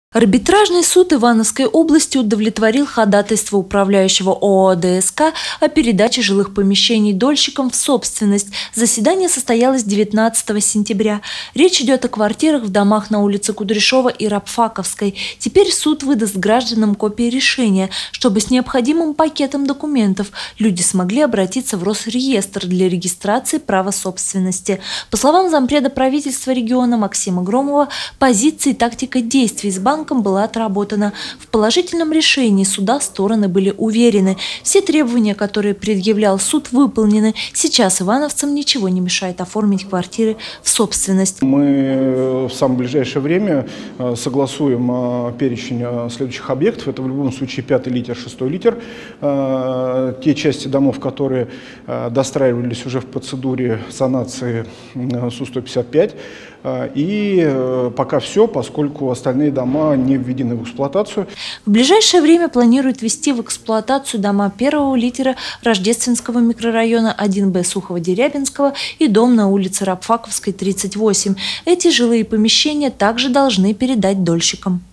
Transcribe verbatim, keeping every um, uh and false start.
Арбитражный суд Ивановской области удовлетворил ходатайство управляющего ООО ДСК о передаче жилых помещений дольщикам в собственность. Заседание состоялось девятнадцатого сентября. Речь идет о квартирах в домах на улице Кудряшова и Рабфаковской. Теперь суд выдаст гражданам копии решения, чтобы с необходимым пакетом документов люди смогли обратиться в Росреестр для регистрации права собственности. По словам зампреда правительства региона Максима Громова, позиция и тактика действий с банком была отработана. В положительном решении суда стороны были уверены. Все требования, которые предъявлял суд, выполнены. Сейчас ивановцам ничего не мешает оформить квартиры в собственность. Мы в самое ближайшее время согласуем перечень следующих объектов. Это в любом случае пятый литер, шестой литер. Те части домов, которые достраивались уже в процедуре санации Су сто пятьдесят пять. И пока все, поскольку остальные дома не введены в эксплуатацию. В ближайшее время планируют ввести в эксплуатацию дома первого литера Рождественского микрорайона один Б Сухово-Дерябинского и дом на улице Рабфаковской, тридцать восемь. Эти жилые помещения также должны передать дольщикам.